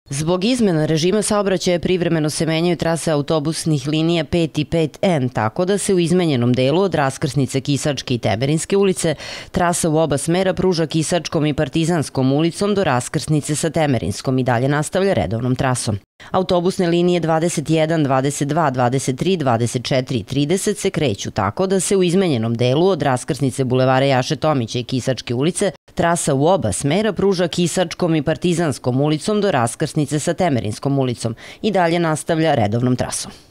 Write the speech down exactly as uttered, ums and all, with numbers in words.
Zbog izmena režima saobraćaja privremeno se menjaju trase autobusnih linija pet i pet N, tako da se u izmenjenom delu od raskrsnice Kisačke i Temerinske ulice trasa u oba smera pruža Kisačkom i Partizanskom ulicom do raskrsnice sa Temerinskom i dalje nastavlja redovnom trasom. Autobusne linije dvadeset jedan, dvadeset dva, dvadeset tri, dvadeset četiri i trideset se kreću tako da se u izmenjenom delu od raskrsnice Bulevara Jaše Tomića i Kisačke ulice trasa u oba smera pruža Kisačkom i Partizanskom ulicom do raskrsnice sa Temerinskom ulicom i dalje nastavlja redovnom trasom.